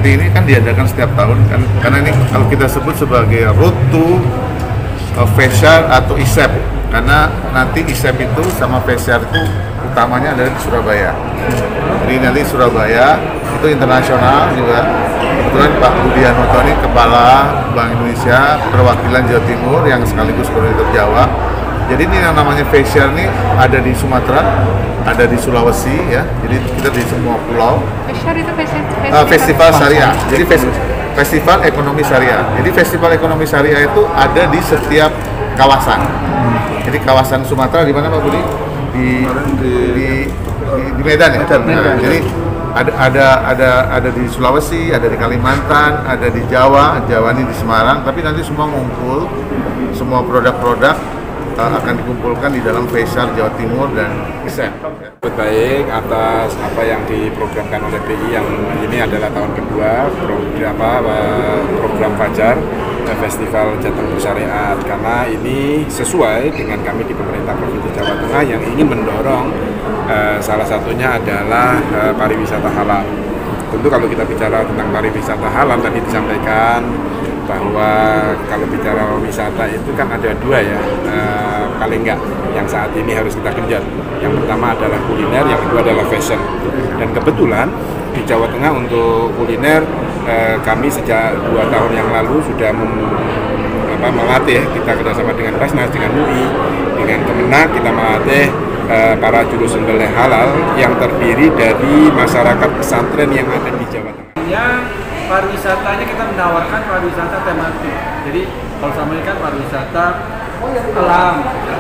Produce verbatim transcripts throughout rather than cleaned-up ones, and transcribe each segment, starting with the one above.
seperti ini kan diadakan setiap tahun kan, karena ini kalau kita sebut sebagai road to uh, Festival atau I S E P, karena nanti I S E P itu sama Festival itu utamanya adalah di Surabaya. Jadi nanti Surabaya itu internasional juga. Kebetulan Pak Budi Anoto ini Kepala Bank Indonesia perwakilan Jawa Timur yang sekaligus koordinator Jawa. Jadi ini yang namanya Festival ini ada di Sumatera, ada di Sulawesi ya. Jadi kita di semua pulau. Festival itu festival, Uh, festival syariah. Jadi fes- festival ekonomi syariah. Jadi festival ekonomi syariah itu ada di setiap kawasan. Jadi kawasan Sumatera di mana Pak Budi? Di di, di, di Medan ya. Medan, Medan. Nah, jadi ada ada ada ada di Sulawesi, ada di Kalimantan, ada di Jawa. Jawa ini di Semarang. Tapi nanti semua ngumpul, semua produk-produk uh, akan dikumpulkan di dalam Festival Jawa Timur dan I S E P. Baik atas apa yang diprogramkan oleh B I yang ini adalah tahun kedua program apa program Fajar Festival Jateng Bersyariat, karena ini sesuai dengan kami di pemerintah Provinsi Jawa Tengah yang ingin mendorong uh, salah satunya adalah uh, pariwisata halal. Tentu kalau kita bicara tentang pariwisata halal tadi disampaikan bahwa kalau bicara wisata itu kan ada dua ya, uh, paling enggak yang saat ini harus kita genjot. Yang pertama adalah kuliner, yang kedua adalah fashion. Dan kebetulan di Jawa Tengah untuk kuliner eh, kami sejak dua tahun yang lalu sudah mem, apa, melatih, kita kerjasama dengan Basnas, dengan U I, dengan Kemenak, kita melatih eh, para juru sembelih halal yang terdiri dari masyarakat pesantren yang ada di Jawa Tengah. Ya, pariwisatanya kita menawarkan pariwisata tematik. Jadi kalau sama ini kan pariwisata alam,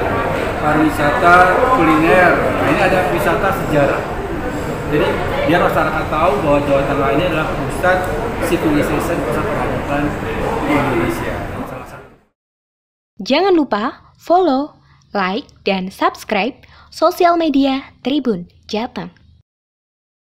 pariwisata kuliner. Nah, ini ada wisata sejarah. Jadi biar masyarakat tahu bahwa Jawa Tengah ini adalah pusat civilization, pusat peradaban di Indonesia. Jangan lupa follow, like, dan subscribe sosial media Tribun Jateng.